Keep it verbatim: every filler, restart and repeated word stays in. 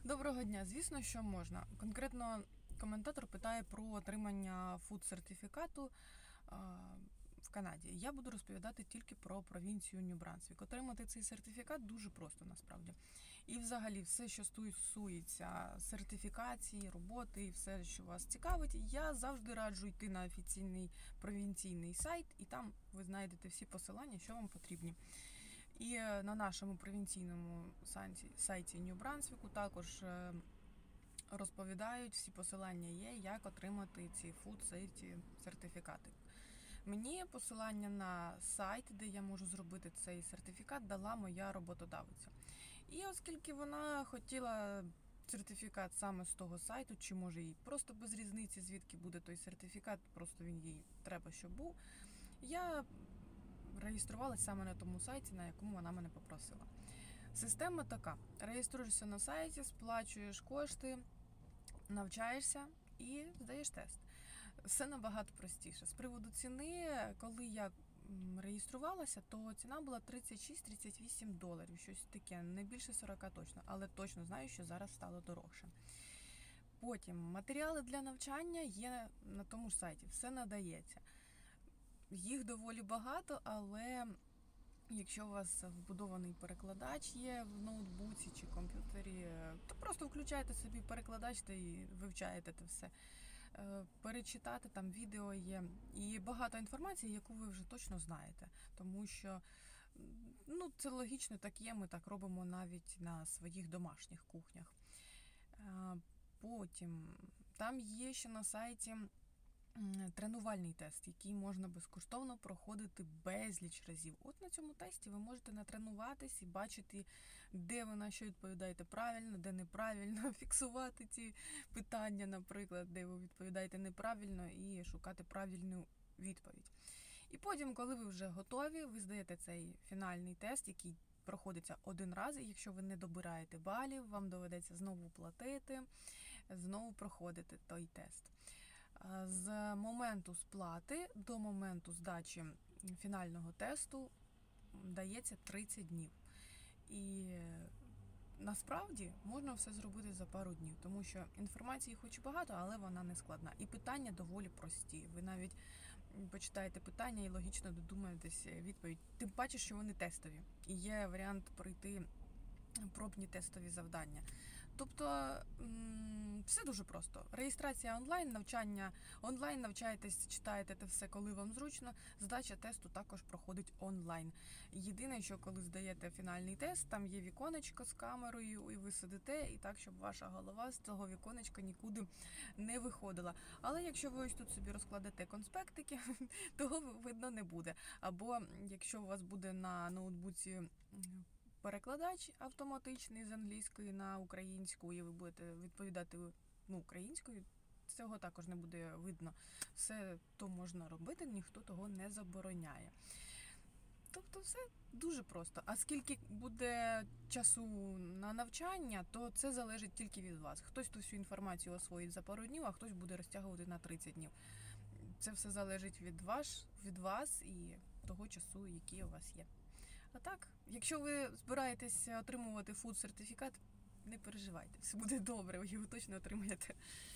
Доброго дня. Звісно, що можна. Конкретно коментатор питає про отримання фуд-сертифікату в Канаді. Я буду розповідати тільки про провінцію Нью-Брансвік. Отримати цей сертифікат дуже просто, насправді. І взагалі все, що стосується сертифікації, роботи і все, що вас цікавить, я завжди раджу йти на офіційний провінційний сайт, і там ви знайдете всі посилання, що вам потрібні. І на нашому провінційному сайті Нью-Брансвіку також розповідають, всі посилання є, як отримати ці Food Safety сертифікати. Мені посилання на сайт, де я можу зробити цей сертифікат, дала моя роботодавиця. І оскільки вона хотіла сертифікат саме з того сайту, чи може їй просто без різниці, звідки буде той сертифікат, просто він їй треба, щоб був, я реєструвалася саме на тому сайті, на якому вона мене попросила. Система така. Реєструєшся на сайті, сплачуєш кошти, навчаєшся і здаєш тест. Все набагато простіше. З приводу ціни, коли я реєструвалася, то ціна була тридцять шість - тридцять вісім доларів, щось таке, не більше сорок точно, але точно знаю, що зараз стало дорожче. Потім матеріали для навчання є на тому ж сайті, все надається. Їх доволі багато, але якщо у вас вбудований перекладач є в ноутбуці чи комп'ютері, то просто включаєте собі перекладач та і вивчаєте це все. Перечитати, там відео є. І багато інформації, яку ви вже точно знаєте. Тому що, ну, це логічно, так є, ми так робимо навіть на своїх домашніх кухнях. Потім, там є ще на сайті тренувальний тест, який можна безкоштовно проходити безліч разів. От на цьому тесті ви можете натренуватись і бачити, де ви на що відповідаєте правильно, де неправильно, фіксувати ці питання, наприклад, де ви відповідаєте неправильно і шукати правильну відповідь. І потім, коли ви вже готові, ви здаєте цей фінальний тест, який проходиться один раз, і якщо ви не добираєте балів, вам доведеться знову платити, знову проходити той тест. З моменту сплати до моменту здачі фінального тесту дається тридцять днів. І насправді можна все зробити за пару днів, тому що інформації хоч і багато, але вона не складна. І питання доволі прості. Ви навіть почитаєте питання і логічно додумаєтесь відповідь. Тим паче, що вони тестові. І є варіант пройти пробні тестові завдання. Тобто все дуже просто. Реєстрація онлайн, навчання онлайн, навчаєтесь, читаєте це все, коли вам зручно. Здача тесту також проходить онлайн. Єдине, що коли здаєте фінальний тест, там є віконечко з камерою, і ви сидите, і так, щоб ваша голова з цього віконечка нікуди не виходила. Але якщо ви ось тут собі розкладете конспектики, того видно не буде. Або якщо у вас буде на ноутбуці перекладач автоматичний з англійської на українську, і ви будете відповідати, ну, українською, цього також не буде видно. Все то можна робити, ніхто того не забороняє. Тобто все дуже просто. А скільки буде часу на навчання, то це залежить тільки від вас. Хтось ту всю інформацію освоїть за пару днів, а хтось буде розтягувати на тридцять днів. Це все залежить від вас, від вас і того часу, який у вас є. А так, якщо ви збираєтесь отримувати фуд-сертифікат, не переживайте, все буде добре, ви його точно отримаєте.